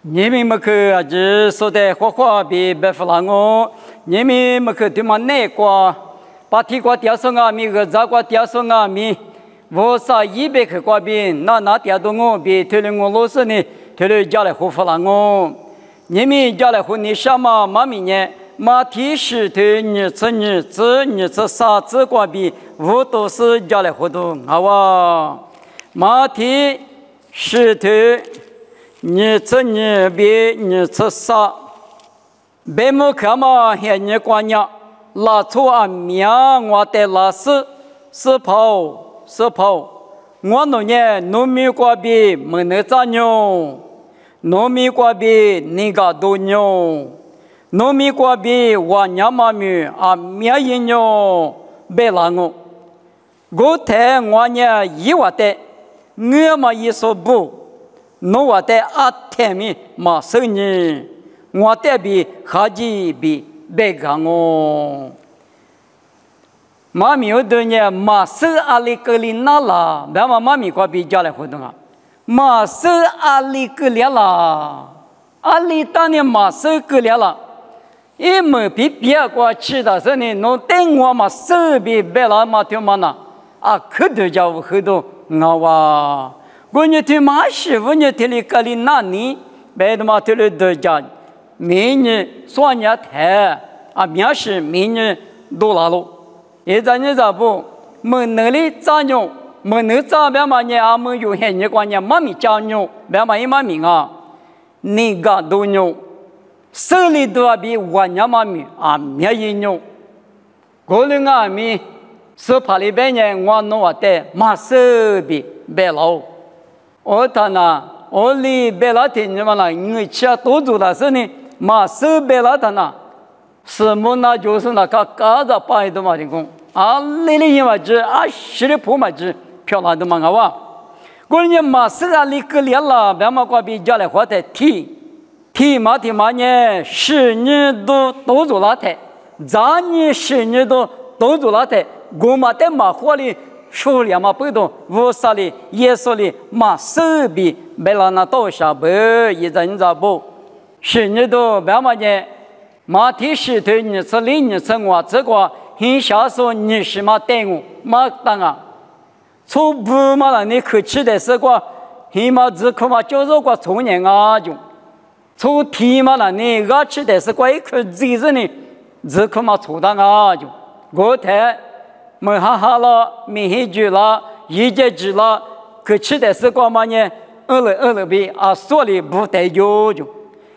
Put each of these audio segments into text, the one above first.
你们么去啊？只说的花比白弗朗哦，你们么去对嘛内瓜，把提瓜掉上啊米个杂瓜掉上啊米，我啥100克瓜比那掉动我比推了我老师呢，推了家来胡弗朗哦，你们家来胡你什么妈咪呢？马蹄石头你吃啥子瓜比，我都是家来胡的好哇，马蹄石头。你吃啥？别么看嘛，还你管呀？拉错啊命，我得拉屎跑。我农业农民瓜比没能咋牛，农民瓜比你个多牛，农民瓜比我娘妈咪啊命一牛别拉我太我呢一话的，我嘛一说不。我在阿天米马手呢，我在比哈吉比别讲哦。妈咪有的呢，马手阿里格里那啦，别嘛妈咪过比家来活动啊。马手阿里格里啦，阿里当年马手格里啦，因为比别个吃的时候呢，侬等我嘛手比别啦嘛听嘛呐，啊可多家伙很多我哇。我呢听马师傅呢听哩格里那尼，别的嘛听哩多家，明年双年台啊，面试明年多拉路，现在你咋不？没能力咋用？没能咋别嘛呢？俺们有些人管呢，妈咪教用，别嘛一妈咪啊，你个都用，手里多比我娘妈咪啊没人用，过了俺们是怕里边呢，我弄我的马手比别老。我他那，我里别拉天什么啦？你吃多做的事呢？马手别拉他那，什么那就是那个嘎子摆的嘛的工啊，里因为这啊，十里铺嘛这漂亮的嘛个哇！过年马手啊，里个连了，别嘛过比家来花的提嘛呢，10年都做那台，3年10年都做那台，我嘛在马花里。说了嘛不懂，我说的也说的马手比没让那多少不，一阵子不，10年多别嘛呢，马蹄石头你吃里你吃我这个，很小说你是嘛带我嘛当啊，从不嘛那你去吃的是个，很嘛只可嘛就是个从年啊就，从提嘛那你我吃的是个一口子呢，只可嘛错当啊就，我太。没哈了，没黑猪了，一节猪了，可吃的是干嘛呢？饿了呗啊，所里不得有就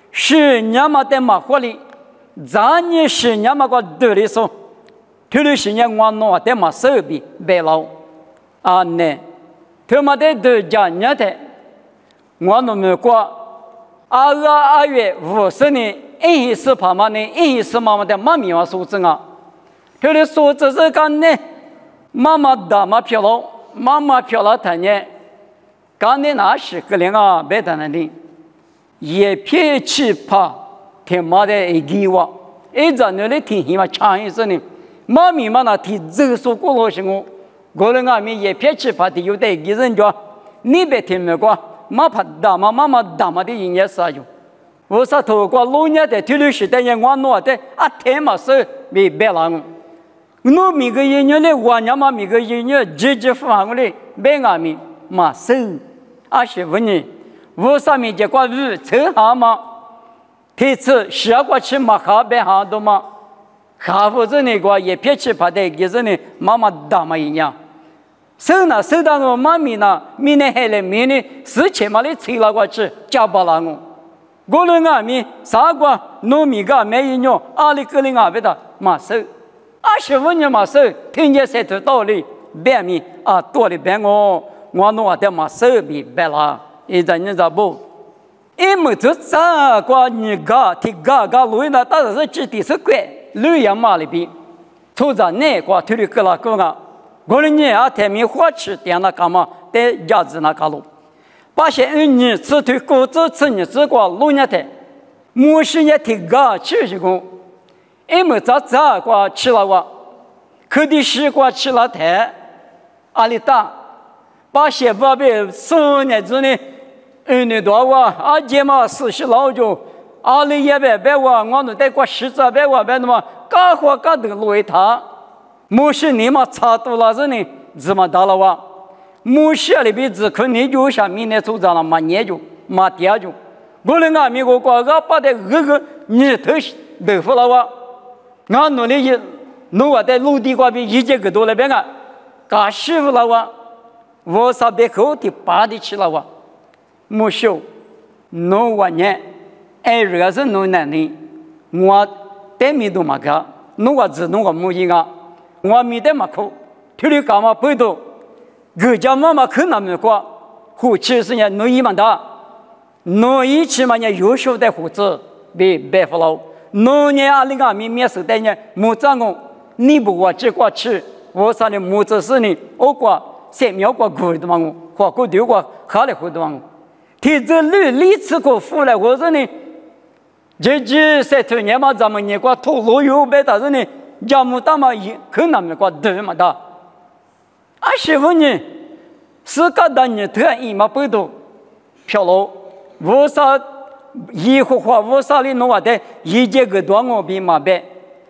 ，10年嘛在马火里，3年10年嘛个得里说，头里10年我弄在马手边白老，啊呢，头嘛在得家年的，我弄没过，2月50年，1是怕嘛呢，1是妈妈的妈咪话数字啊，头里数字是干呢。妈妈大妈漂亮，妈妈漂亮他呢，刚才那是个人啊，别谈那里，也偏去怕，听妈的一句话，一直那里听什么唱一声呢？妈咪嘛那听这说过了是我人俺们也偏去怕的，有的一个人叫你别听没过，妈怕大妈大妈的人也是有，我说透过老年的体力时代人我弄的啊，天嘛是没别人。我每个月呢，我娘嘛每个月呢，直付我的别俺们马手，25年，我上面结果是车行嘛，这次10过去嘛下边行的嘛，下户子那个也别去怕的，就是呢妈妈大嘛一样，手到我妈咪呢，明年还来明年4000嘛的车了过去，加不了我人俺们啥个农民个没人用，阿里个人俺们的马手。25年嘛是听见这条道理，别米啊多的别我弄的嘛手比别啦，一阵你咋不？因为这三个你个提个路呢，但是只的是怪路样嘛里边，出在那个土里个啦个啊，我人呢啊台面花吃点那干嘛在家子那个路，把些你吃腿骨子吃你吃过路呢的，没事也提个吃是个。因为这个吃了我，可的西瓜吃了太，阿里大，把些宝贝4年之内你多哇，阿姐嘛40老久，阿里也别哇，我都得过10别哇别的嘛，干活干的路一趟，没事你嘛差多了是呢，怎么打了哇？没事里边只可你就下明年组长了嘛，研究嘛研究，我们俺美国国家把的个你头豆腐了哇，俺努力弄我在陆地瓜边一节个多了别个，干师傅了哇，我啥别口的拔的去了哇。没修，弄完年，热是弄难的，我带米都嘛个，弄个字弄个木一个，我米带嘛口，体力干嘛不多，各家妈妈可那么过，胡70年弄一万大，弄一起嘛年优秀的胡子被白发了，弄年阿里个米面手带年木长工，你不我只过吃，我啥的木子是呢，我过3秒过过的嘛我，或过丢过下来胡的嘛我。提这历次过付来，我说呢，这3年嘛，咱们年过投入有别的人呢，家母大嘛也可能没过多嘛大。15年，是个大年头一嘛不多，漂亮，我啥以后话我啥里弄话的，一节个多我比嘛别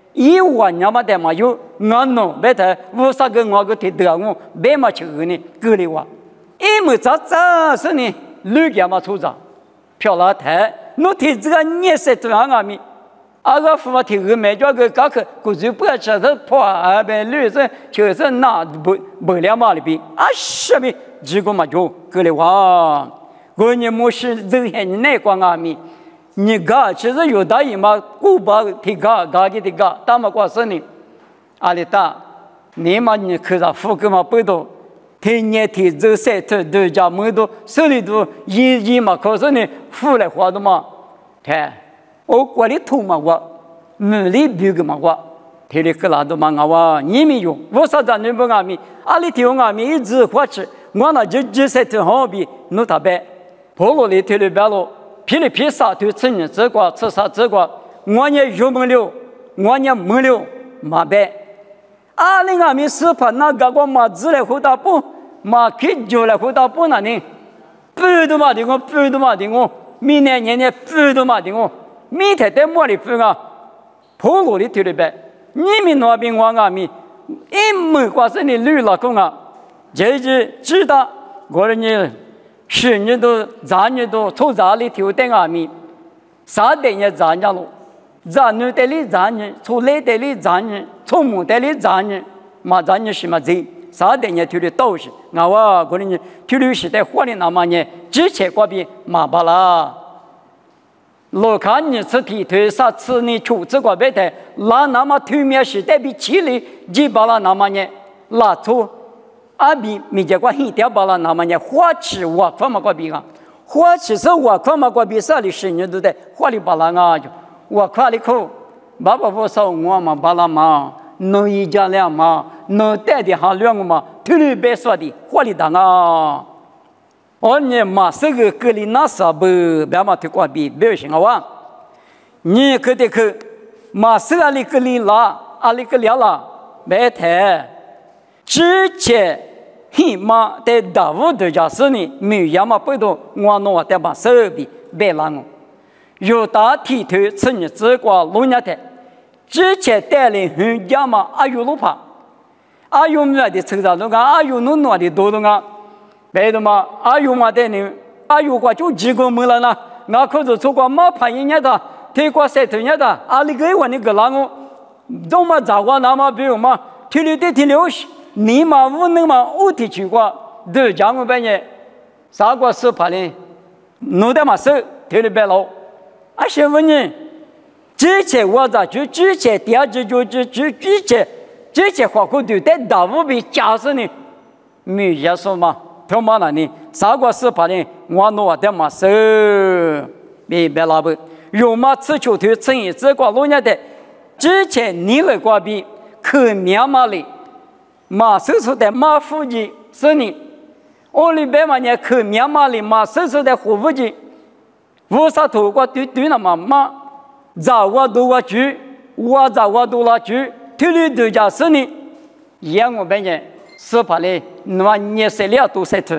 ，1万年嘛的嘛有，俺弄别的，我啥个我个提得我别嘛去呢，隔离话，没咋是呢。绿家嘛出长，漂亮台，侬提这个年色多样啊咪，阿个父母提个买家个家去，估计不要吃的破二百绿色，就是那不了嘛里边，什么这个嘛就过来话，我你没事这些你那光啊咪，你家其实有大姨嘛，古巴提家给提家，大嘛过生呢，阿里大，你嘛你可是富个嘛不多。天年天这3头都家门都手里头一嘛，可是呢，付来花的嘛，看我管里头嘛我，门里别个嘛我，天里个拉都嘛我，你没用，我啥子你不阿米，阿里头阿米一直花吃，我那就3头好比弄他白，婆罗里头里边咯，噼里噼啥头吃你这个吃啥这个，我也有门了，我也没了，嘛白。阿里阿米是怕那个马子来回答不，马开就来回答不那呢？不都嘛的我，不都嘛的我，明年不都嘛的我，明天在莫里不啊？婆罗里头里边，你们那边我阿米，没关系你绿老公啊，这就知道我的呢，10年都3年都从家里头带阿米，3年3年了。咱女代理咱人，从来代理咱人，从母代理咱人，嘛咱人是嘛这，3年头的都是，我个人头的时代活的那么年，之前过比嘛巴啦。老看你吃体头，啥吃你出这个别的，那么头面时代比起来，几巴啦那么年，拉出阿比没见过很掉巴啦那么年，花吃我看嘛过比啊，花吃是我看嘛过比啥的10年都在花里巴啦啊就。我看了口，爸爸不说我嘛，巴拉嘛，弄一家两嘛，弄带的还2个嘛，头里别说的，火里当啊！我你嘛是个格里那啥不，别嘛推过比别行啊！你可得去，嘛是阿里格里拉，阿里格里拉，别太，之前嘿嘛在大屋的家是呢，没有嘛不多，我弄我在嘛手边别拉我。有大体头吃你这个农业的，之前带领很家嘛，阿有路怕，阿有么的成长，阿有弄的多啊，别的嘛，阿有嘛的呢，阿有个就几个没了呢，那可是出国马怕人家的，推过3头人家的，阿里个我那个啷个，都嘛咋个那么比如嘛，体力的体力，你嘛无能嘛，我提去过，都讲我半夜，啥个是怕呢？弄得嘛手体力白老。15年，之前我咋就之前第2季就之前花过头在大屋里假设呢，没结束嘛，他妈那呢，啥个是怕呢？我弄的嘛手，别拉不，有嘛吃球头吃一这个农业的，之前你来过比可面嘛哩，嘛手术的马附近是呢，我里边嘛呢可面嘛哩嘛手术的护肤剂。我啥头过对那么嘛，咋我都我去，我咋我都了去，体力都家是呢，也我本人是怕嘞，那么年岁了都3头，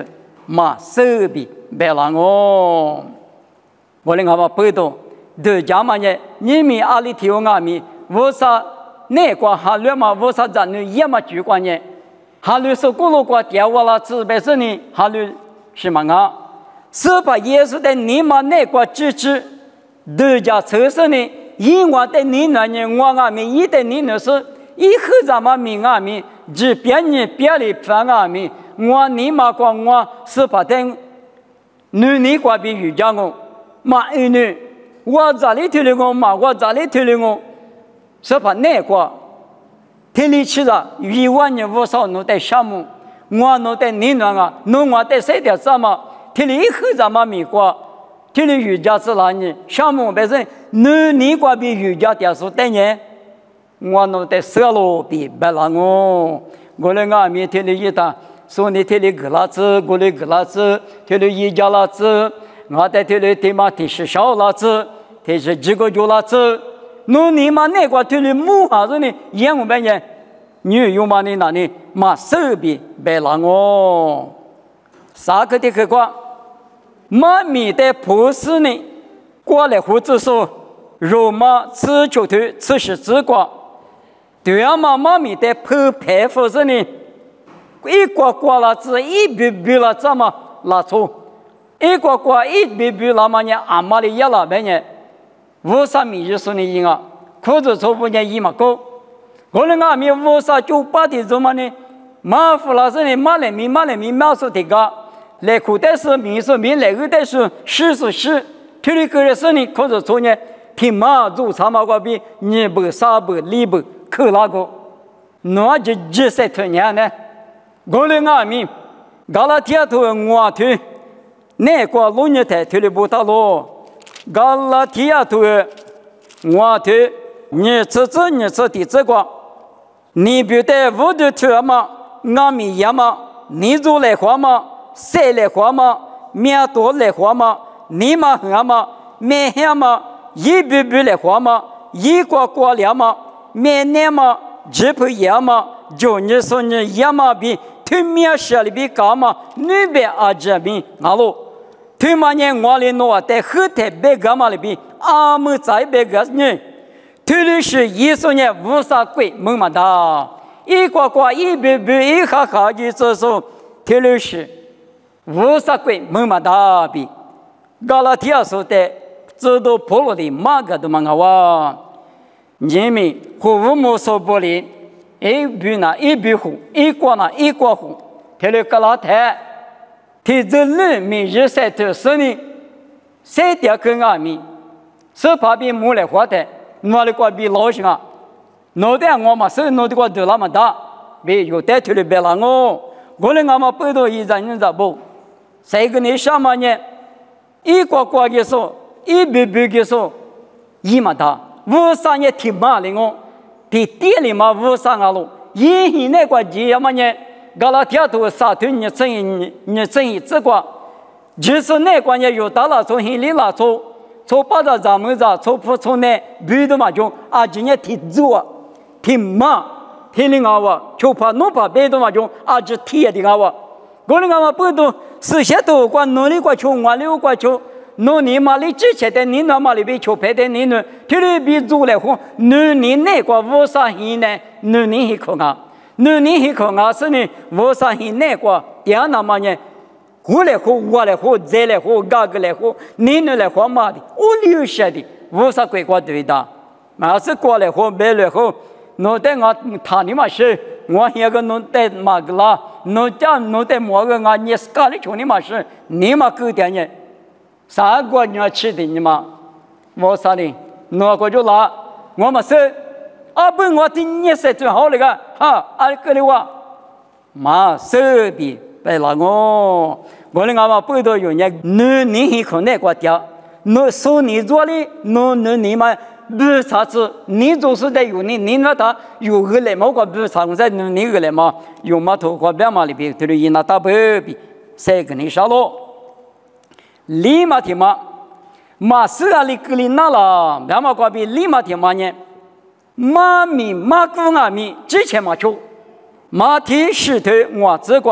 马手比白狼哦，我们看不到，都讲嘛呢，你们阿里提我阿米，为啥那个哈律嘛，为啥咱们也嘛主观呢？哈律是古罗国掉我了，自白是呢，哈律是嘛啊？是把耶稣的你嘛那个支持，都讲测试呢，因我的你那人我阿米，一的你那是。一后咱们民阿米，只别人别里反阿米，我你妈讲我是把等女你挂比瑜伽我，妈儿女，我这里推了我妈，我这里推了我，是把那个，天里起了1万年多少弄的项目，我弄的你那个，弄我的谁的什么，天里一后咱们民国，天里瑜伽是哪里？项目本身女你挂比瑜伽点数等年。我弄的色路比白狼哦，我来俺们天里一打，说你天里格拉子，我来格拉子，天里一家拉子，我在天里天嘛天是小拉子，天是几个月拉子，弄你嘛那个天里木哈子呢，烟雾半夜，你有嘛你那里嘛手比白狼哦，啥个的去过，妈咪的不是呢，过来胡子说，肉嘛吃球头，吃是吃过。对呀，妈咪的破牌夫是呢，一刮了子，一笔了这么拉粗，一刮一笔了嘛呢，阿妈的也了半年，为啥米就是你赢啊？裤子粗不呢一嘛高，我那阿米为啥98的怎么呢？马夫老师呢，马来米描述的个，来裤带是米是米，来个带是是，体力个人是呢，裤子粗呢，听马做长毛瓜比2百3百2百。可那个，那就20多年呢。我来阿米，加拉提亚头我头，那个农业台头的不大咯。加拉提亚头我头，你吃的这个，你别带五的头嘛，阿米呀嘛，你做来花嘛，晒来花嘛，面多来花嘛，你嘛很嘛，面香嘛，一笔来花嘛，一刮两嘛。面那么只不也嘛，就你说你也嘛比对面设里比高嘛，那边阿这边阿罗，对嘛呢我里诺在后台别个嘛里比阿们在别个呢，对的是艺术呢无啥贵么么哒，一刮一笔一哈哈的这说，对的是无啥贵么么哒比，加拉提亚说的这都破了的马个都嘛哇。人民和我们所不离，一笔那一笔户，一刮那一刮户，他的格拉台，他这人民日晒头是呢，晒掉跟阿米，是怕比木来花的，我的瓜比老些啊，脑袋我嘛是脑袋瓜都那么大，比有带头的别了我的俺们背到一张人咋不？谁跟你什么呢？一刮的说，一笔的说，一么大。无啥也挺麻的我，在店里嘛无啥啊路，因那个节要么呢，搞了天头沙头你生意这个，就是那个呢有大了从心里拉从把它咱们从不从那别的嘛就啊今年挺做挺麻，挺灵啊就怕弄怕别的嘛就啊就铁的啊我那个不都是些都管努力过去，我溜过去。侬你妈里之前的你那妈里边求陪的你呢，天里边做来后，你那个无啥人呢？你一口啊，你一口啊是呢，无啥人那个第二那么呢，我来后，我来后，再来后，嘎个来后，你来后嘛的，我留下的无啥鬼瓜对的，那是过来后没来后，侬在我他你妈是，我那个侬在嘛个啦，侬在么个啊？你是干的穷你妈是，你妈够点呢？啥个你要吃的你嘛？我啥的，那个就拿我们说，啊不，我听你说最好那个哈，啊个的话，嘛手比白了我的俺们不都有人，你一口那个掉，你说你做的，你嘛不啥子，你做是在有你那他有个来嘛个不啥，我在你个来嘛，有嘛头个别嘛里边，就是一那大不比，谁跟你少咯？立马听嘛，马斯拉里格里那了，两马瓜比立马听嘛呢？马古阿米之前嘛就马蹄石头我这个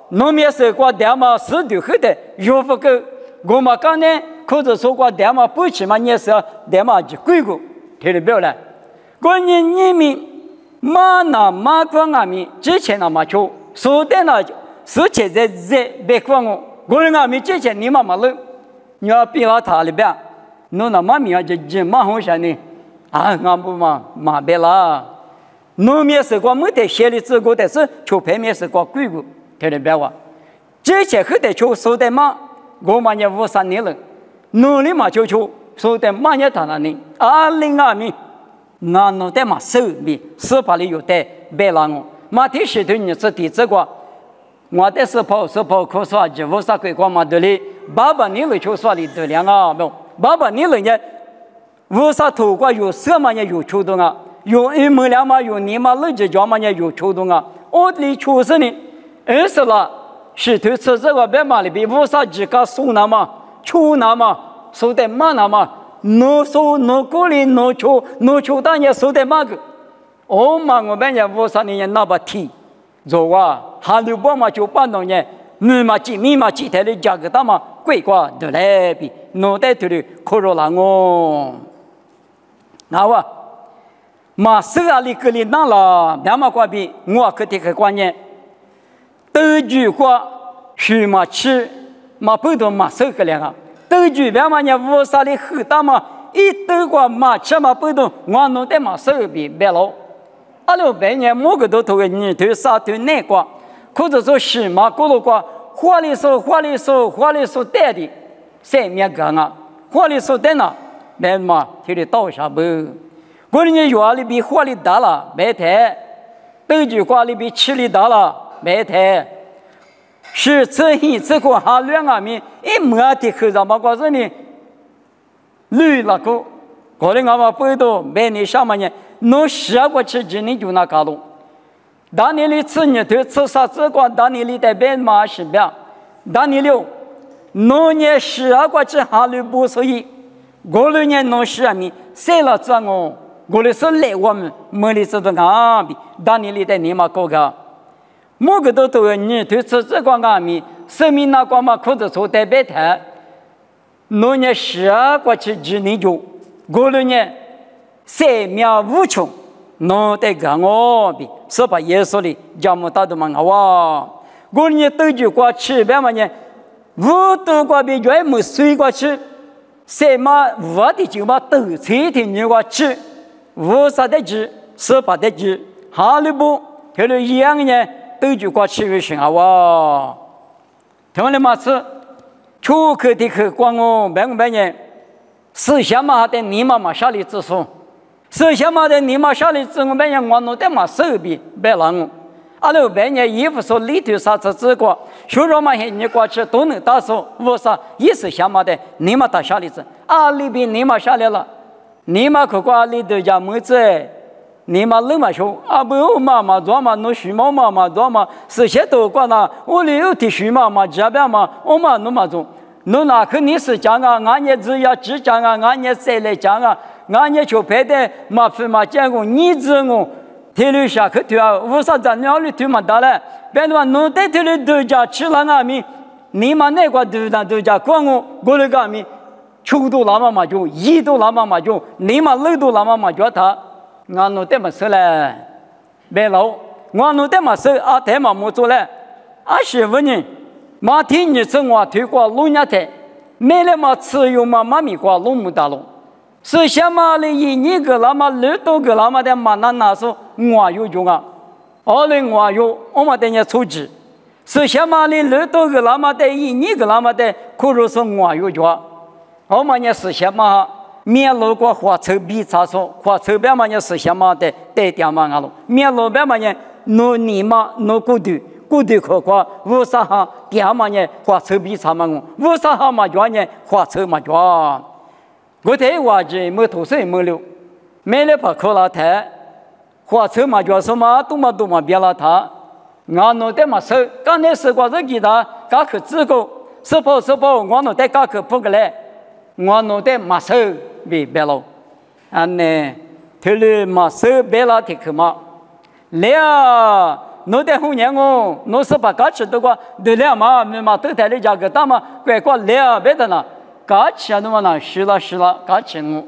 农民是过点嘛是对后的有不够，我们刚呢或者说过点嘛不起嘛也是点嘛就贵个，听得表了。关键人民马那马光阿米之前那么久，说的那是现在别光我人阿米之前你妈妈了，你要比他他里边，侬那妈咪要就马红山呢，啊，俺不嘛别啦。农民是过没得写的资格，但是就牌面是过贵个，听得表哇？之前后头就说的嘛，我们也53年了，农历嘛就说的嘛也他那呢，2020年。俺弄的嘛手里司法里有的别让我，马天石头你是第这个，我的司法可说就无啥鬼光嘛的哩，88年了就说里的两啊不，88年了呢，无啥头过有什么呢有触动啊，有一模两嘛有你嘛六只脚嘛呢有触动啊，我里出生呢，20了，石头吃这个别嘛里边无啥几个数那么，出那么，说的嘛那么。侬说侬过来侬求当年说的嘛个，我嘛我们也53年那把提，做啊，哈六包嘛就半多年，你嘛几台的价格大嘛贵过的来比，侬在这里可热了我，那哇，嘛是啊里个里那了，两嘛关闭我可得个观念，都句话去嘛吃嘛不多嘛收个两个。都举别嘛呢，无啥的很大嘛，一兜过马车嘛不动，我弄的嘛手比别老。600年某个都头个泥头沙头难过，或者说是嘛过了过，花里说带的，三面个啊，花里说带呢，别嘛提的倒下不，过年院里比花里大了，别抬，都举花里比吃里大了，别抬。是这个哈两阿米一摸的口上嘛，告诉你，绿那个，过来俺们不多，每年上半年，侬10过去今年就那搞了。当年里吃日头吃啥子光，当年里在边嘛是边，当年了，侬年10过去哈绿不所以，过了年侬10米，谁了这我，过来是来我们，没里知道俺比，当年里在你嘛搞个。某个都你对吃这个阿米，生命那个嘛，或者说代表他，农业10过去几年就，过了年3秒无穷，侬得跟我比，是把耶稣里叫么大都嘛哇，过年都就过去别嘛呢，5度过比原没水过去，3嘛5的就嘛都3天你过去，50的几，18的几，哈利不，他都一样呢。都就过7月份啊哇！同样嘛是，出口的口光哦，半年，思想嘛的你妈下里之书，思想嘛的你妈下里之我半年我弄的嘛手臂别让我，600年衣服说里头啥子这个，学着嘛你过去都能打手，我啥也是想嘛的你妈打下里子，里边你妈下来了，你妈可过里头家么子。你妈冷嘛说不嘛做嘛弄虚毛嘛做嘛是些都管那我里有的虚毛这边嘛我嘛弄嘛做弄那肯定是讲啊俺也只要只讲啊俺也再来讲啊俺也就拍的嘛分嘛讲过你子我铁路下去对啊为啥咱鸟里对嘛大嘞别的嘛弄在铁路都家吃了俺们你嘛那个都家管我那个俺们秋都那么就一都那么就你嘛六都那么就他俺弄的么事嘞，别老，我弄的么事他嘛没做嘞，15年，马天你是我推过路亚台，没了嘛吃有嘛米过路木大路，是什么嘞？一年个那么6多个那么的嘛那时候我有用啊，20我有，我们等下出去，是什么嘞？6多个那么的一年个那么的，可如是我有用，我们也是什么？面路过火车比查说，火车边嘛也是什么的带点嘛阿路，面路边嘛呢，你嘛过度可过，无啥哈点嘛呢火车比查嘛我，无啥哈嘛叫呢火车嘛叫，我台话就没头水没流，没了把口拉台，火车嘛叫什么多嘛别了他，俺弄的嘛手，刚才是过这给他，刚去自个，是跑，我弄的刚去不过来，我弄的嘛手。别了，呢，头里嘛手别了的去嘛，了， nó để hôn nhẹ ngô nó sẽ bắt cá chết được qua để làm mà tự thể đi ra cái ta mà quay qua lẽ biết đó cá chết nó mà là xí la cá chết ngô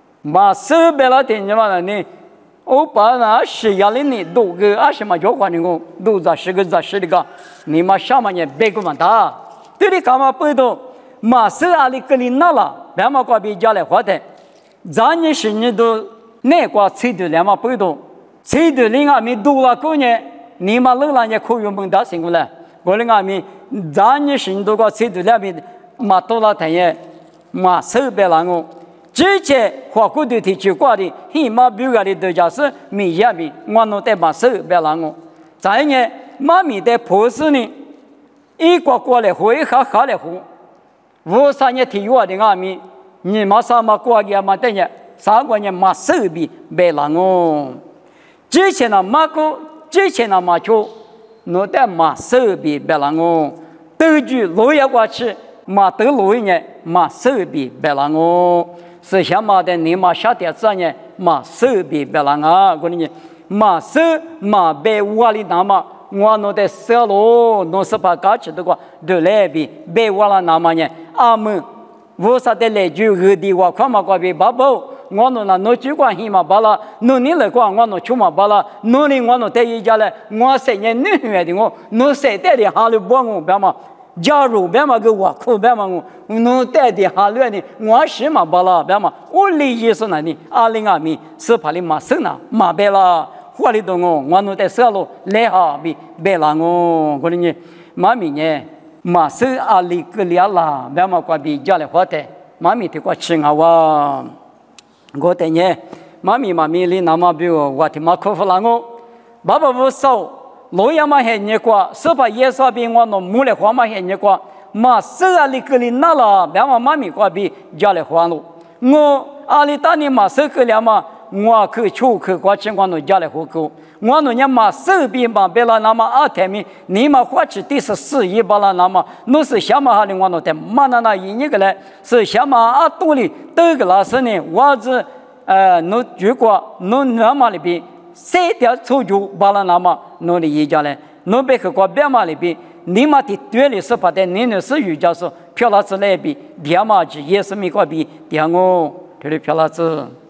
mà sự bé là thì như mà này ô bà là xí nhà linh này đủ cái gì mà cho quan ngô đủ ra xí cái ni mà sao mà nhẹ bé cũng mà ta thế thì cả mà bây giờ mà sự ali cái linh nào là bé mà qua bị giao lại hóa thế giá như sinh như đó nè qua xây được làm mà bây giờ xây được linh à mình đủ là coi nhẹ ni mà lỡ là nhẹ khôi phục mình đã sinh过来我灵啊mình giá như sinh đó qua xây được làm mình mà多了太阳mà sự bé là ngô之前花过的提起过的起码表个的对象是米亚米我弄的嘛事别让我再呢妈咪的婆子呢一个过来回哈来回我三年提我的阿米你马上嘛过个嘛等下三个人嘛事别让我之前呢嘛个之前呢嘛就弄的嘛事别让我都句路也过去嘛得路呢嘛事别让我是想嘛的，你嘛下点子呢？嘛手比别人啊，我呢，嘛手嘛被窝里那么，我弄的小路，弄是把家吃的个，都来比被窝了那么呢？阿们，我啥的来就二的话，看嘛个比爸爸，我弄那弄就关系嘛罢了，弄你来讲我弄出嘛罢了，弄你我弄在一家来，我谁年女孩的我，弄谁带的哈里帮我别嘛。假如别嘛个我苦别嘛我弄带的下来呢，我是嘛罢了别嘛，我理解是哪里？阿零阿米是怕你嘛生呐嘛别了，火里头我弄带烧了来哈比别了我，我呢妈咪呢嘛是阿里个了啦，别嘛过比家里花的，妈咪的过吃啊哇，我的呢妈咪里那么比我的嘛可服了我，爸爸不少。罗亚嘛很热过，是把耶稣比我弄木的花嘛很热过，嘛是阿里个里那了，别嘛妈咪过比家里花路，我阿里大你嘛是个了嘛，我去出去过情况弄家里花够，我弄人嘛是比嘛别了那么阿天米，你嘛花去第14亿巴了那么，那是想嘛哈里我弄的，嘛那一年个来是想嘛阿多里这个老师呢，我是弄如果弄那么里边。谁条出就巴拉那么努力一家嘞，努别个国别嘛里边，你嘛的对里是把的，你那是瑜伽说漂老子来比，别嘛去也是没国比，点我这里漂老子。